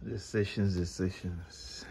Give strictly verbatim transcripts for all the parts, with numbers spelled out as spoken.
Decisions, decisions.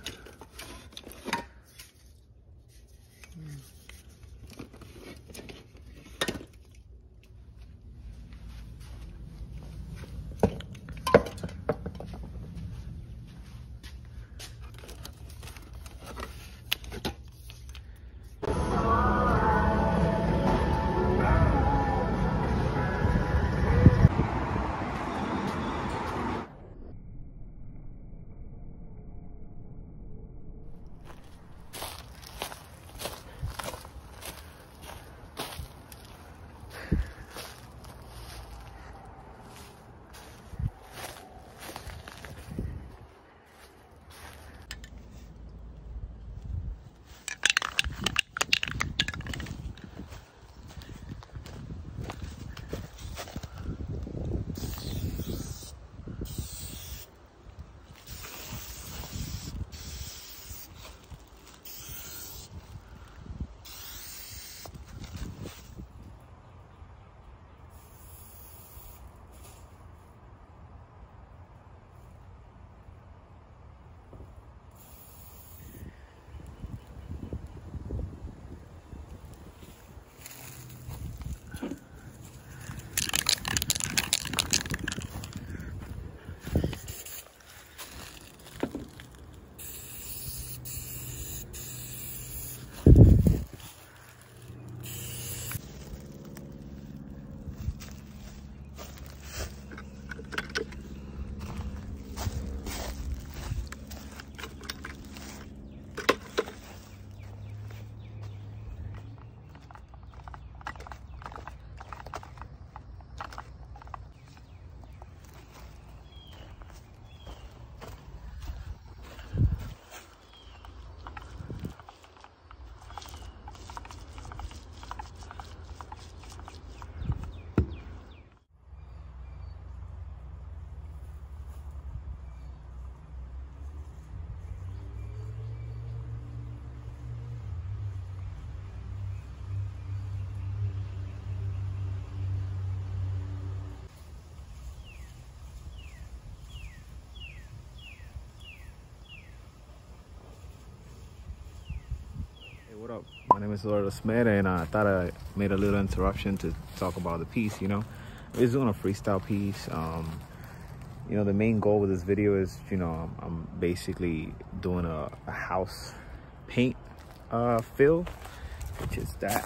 What up? My name is Smet, and uh, I thought I made a little interruption to talk about the piece. You know, I'm just doing a freestyle piece. Um, you know, the main goal with this video is, you know, I'm, I'm basically doing a, a house paint uh, fill, which is that.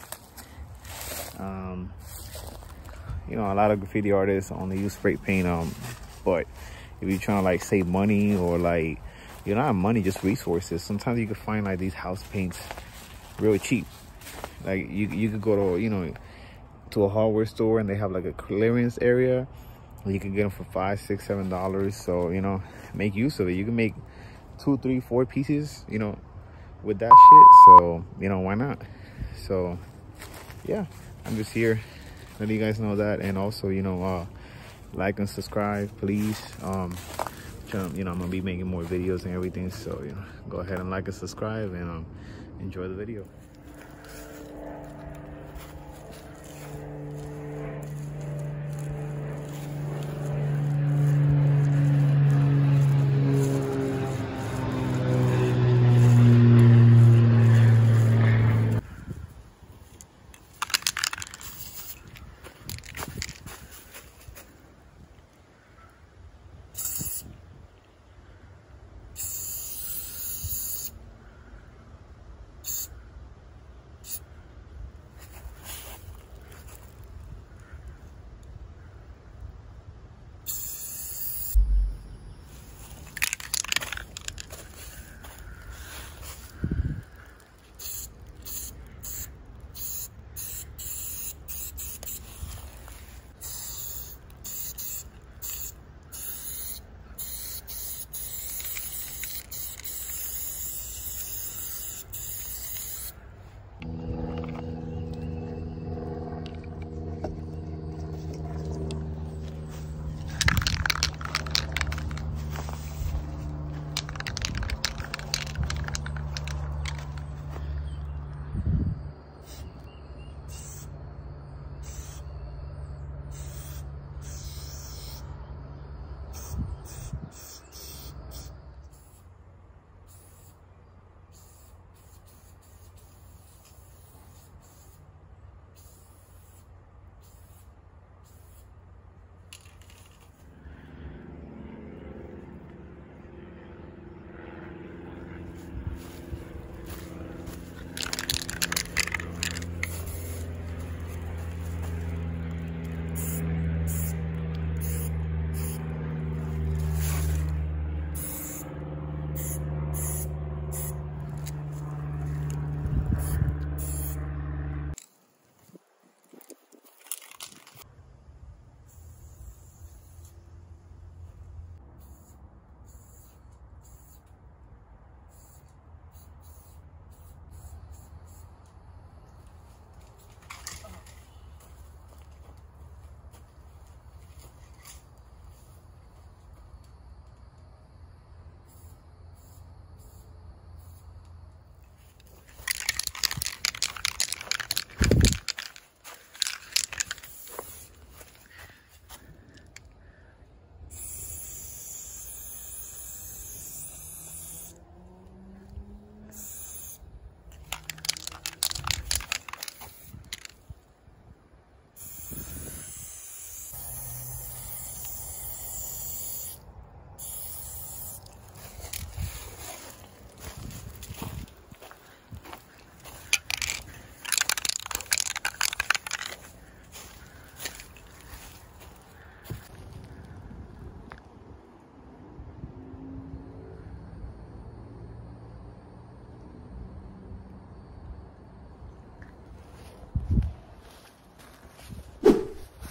Um, you know, a lot of graffiti artists only use spray paint. Um, but if you're trying to like save money or like, you don't have money, just resources, sometimes you can find like these house paints real cheap. Like you you could go to, you know, to a hardware store and they have like a clearance area. You can get them for five, six, seven dollars. So, you know, make use of it. You can make two, three, four pieces, you know, with that shit. So, you know, why not? So yeah, I'm just here letting you guys know that. And also, you know, uh like and subscribe, please. Um you know, I'm gonna be making more videos and everything, so, you know, go ahead and like and subscribe, and um enjoy the video.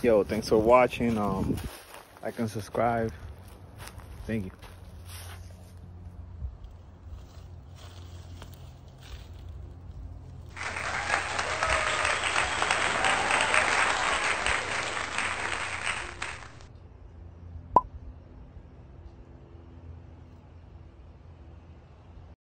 Yo, thanks for watching. Um, like and subscribe. Thank you.